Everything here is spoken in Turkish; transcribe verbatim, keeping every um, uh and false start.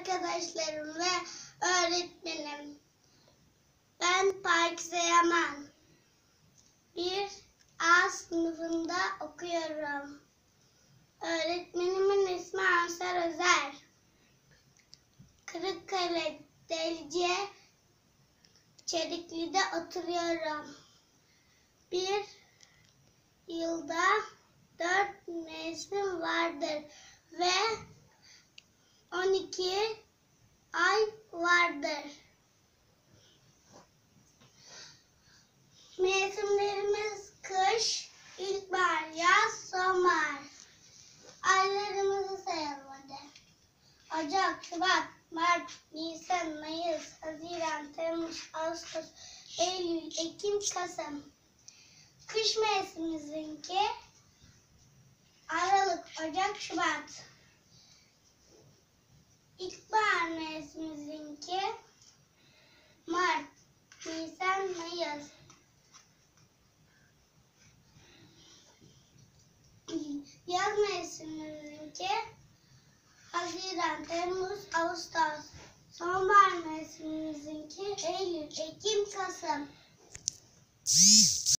arkadaşlarım ve öğretmenim. Ben Pakize Yaman. Bir A sınıfında okuyorum. Öğretmenimin ismi Ansar Özer. Kırıkkale Delce Çelikli'de oturuyorum. Bir yılda dört mevsim vardır ve on iki ay vardır. Mevsimlerimiz kış, ilkbahar, yaz, sonbahar. Aylarımızı sayalım hadi. Ocak, Şubat, Mart, Nisan, Mayıs, Haziran, Temmuz, Ağustos, Eylül, Ekim, Kasım. Kış mevsimimizinki Aralık, Ocak, Şubat. İlkbahar mevsimimizinki Mart, Nisan, Mayıs. Yaz mevsimimizinki Haziran, Temmuz, Ağustos. Sonbahar mevsimimizinki Eylül, Ekim, Kasım.